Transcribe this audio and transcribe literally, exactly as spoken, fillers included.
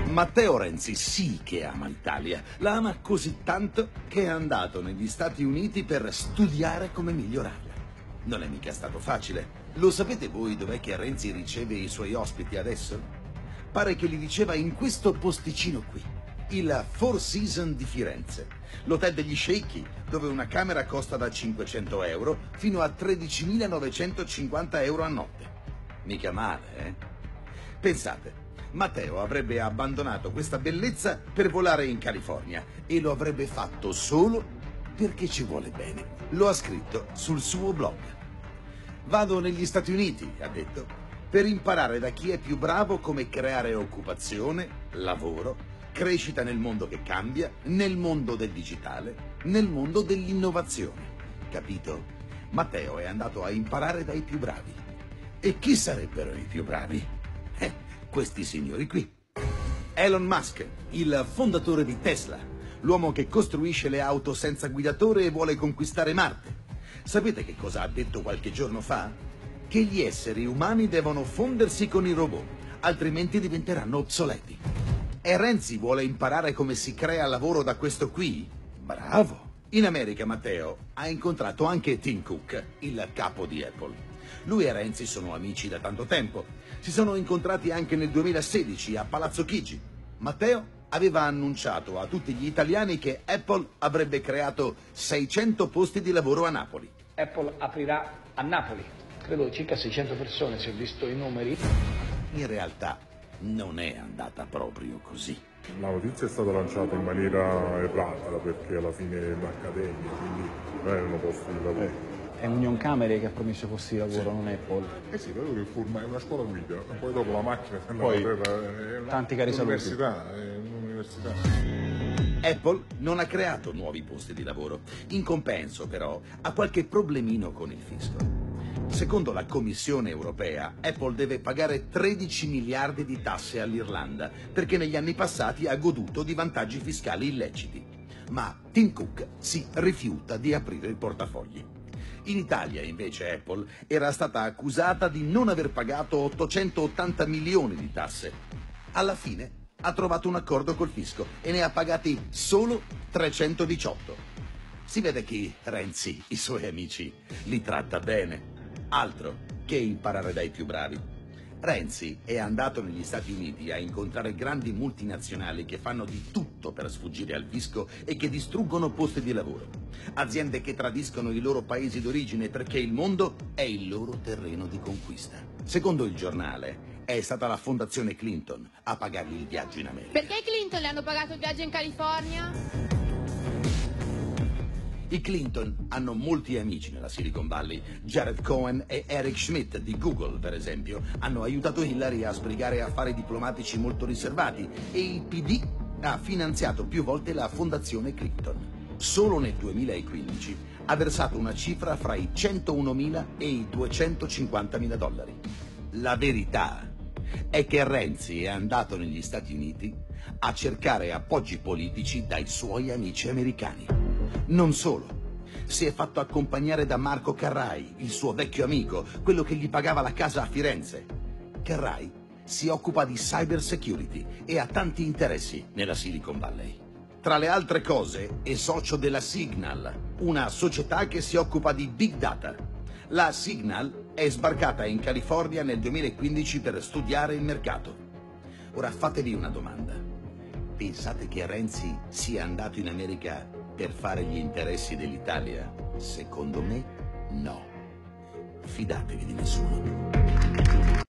Matteo Renzi sì che ama l'Italia, la ama così tanto che è andato negli Stati Uniti per studiare come migliorarla. Non è mica stato facile. Lo sapete voi dov'è che Renzi riceve i suoi ospiti adesso? Pare che li riceva in questo posticino qui, il Four Seasons di Firenze, l'hotel degli sceicchi, dove una camera costa da cinquecento euro fino a tredicimilanovecentocinquanta euro a notte. Mica male, eh? Pensate, Matteo avrebbe abbandonato questa bellezza per volare in California e lo avrebbe fatto solo perché ci vuole bene. Lo ha scritto sul suo blog. Vado negli Stati Uniti, ha detto, per imparare da chi è più bravo come creare occupazione, lavoro, crescita nel mondo che cambia, nel mondo del digitale, nel mondo dell'innovazione. Capito? Matteo è andato a imparare dai più bravi. E chi sarebbero i più bravi? Eh, questi signori qui. Elon Musk, il fondatore di Tesla, l'uomo che costruisce le auto senza guidatore e vuole conquistare Marte. Sapete che cosa ha detto qualche giorno fa? Che gli esseri umani devono fondersi con i robot, altrimenti diventeranno obsoleti. E Renzi vuole imparare come si crea lavoro da questo qui? Bravo! In America Matteo ha incontrato anche Tim Cook, il capo di Apple. Lui e Renzi sono amici da tanto tempo. Si sono incontrati anche nel duemilasedici a Palazzo Chigi. Matteo aveva annunciato a tutti gli italiani che Apple avrebbe creato seicento posti di lavoro a Napoli. Apple aprirà a Napoli, credo circa seicento persone, se ho visto i numeri. In realtà non è andata proprio così. La notizia è stata lanciata in maniera errata perché alla fine è un'accademia, quindi non erano posti di lavoro. È Union Camere che ha promesso posti di lavoro, sì. Non Apple. Eh sì, però che forma è una scuola guida, poi dopo la macchina se no, poi, è una, tanti cari università, è un'università. Apple non ha creato nuovi posti di lavoro. In compenso, però, ha qualche problemino con il fisco. Secondo la Commissione europea, Apple deve pagare tredici miliardi di tasse all'Irlanda perché negli anni passati ha goduto di vantaggi fiscali illeciti. Ma Tim Cook si rifiuta di aprire il portafogli. In Italia, invece, Apple era stata accusata di non aver pagato ottocentottanta milioni di tasse. Alla fine ha trovato un accordo col fisco e ne ha pagati solo trecentodiciotto. Si vede che Renzi, i suoi amici, li tratta bene. Altro che imparare dai più bravi. Renzi è andato negli Stati Uniti a incontrare grandi multinazionali che fanno di tutto per sfuggire al fisco e che distruggono posti di lavoro. Aziende che tradiscono i loro paesi d'origine perché il mondo è il loro terreno di conquista. Secondo il giornale, è stata la fondazione Clinton a pagargli il viaggio in America. Perché Clinton le hanno pagato il viaggio in California? I Clinton hanno molti amici nella Silicon Valley. Jared Cohen e Eric Schmidt di Google, per esempio, hanno aiutato Hillary a sbrigare affari diplomatici molto riservati e il P D ha finanziato più volte la fondazione Clinton. Solo nel duemilaquindici ha versato una cifra fra i centounomila e i duecentocinquantamila dollari. La verità è che Renzi è andato negli Stati Uniti a cercare appoggi politici dai suoi amici americani. Non solo, si è fatto accompagnare da Marco Carrai, il suo vecchio amico, quello che gli pagava la casa a Firenze. Carrai si occupa di cyber security e ha tanti interessi nella Silicon Valley. Tra le altre cose è socio della Signal, una società che si occupa di big data. La Signal è sbarcata in California nel duemilaquindici per studiare il mercato. Ora fatevi una domanda. Pensate che Renzi sia andato in America per fare gli interessi dell'Italia? Secondo me, no. Fidatevi di nessuno.